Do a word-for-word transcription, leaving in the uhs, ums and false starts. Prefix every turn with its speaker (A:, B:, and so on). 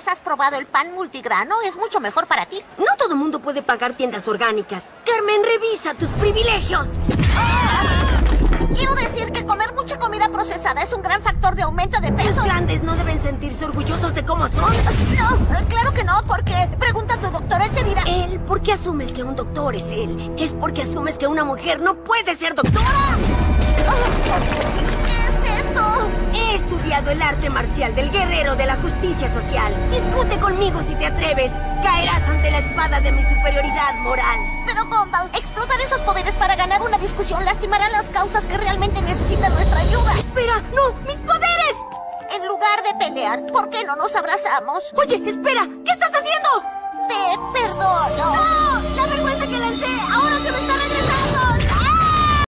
A: vez has probado el pan multigrano? Es mucho mejor para ti.
B: No todo mundo puede pagar tiendas orgánicas. Carmen, revisa tus privilegios.
A: Quiero decir que comer mucha comida procesada es un gran factor de aumento de peso.
B: Los grandes no deben sentirse orgullosos de cómo son.
A: No, claro que no, porque pregunta a tu doctor, él te dirá...
B: Él, ¿por qué asumes que un doctor es él? Es porque asumes que una mujer no puede ser doctora.
A: ¿Qué es esto?
B: He estudiado el arte marcial del guerrero de la justicia social. Discute conmigo si te atreves. Caerás ante la espada de mi superioridad moral.
A: Pero, Gumball, explotar esos poderes para ganar una discusión lastimará las causas que realmente necesitan nuestra ayuda.
B: ¡Espera! ¡No! ¡Mis poderes!
A: En lugar de pelear, ¿por qué no nos abrazamos?
B: Oye, espera. ¿Qué estás haciendo?
A: Te perdono.
B: ¡No! ¡La vergüenza que lancé! ¡Ahora se me está regresando!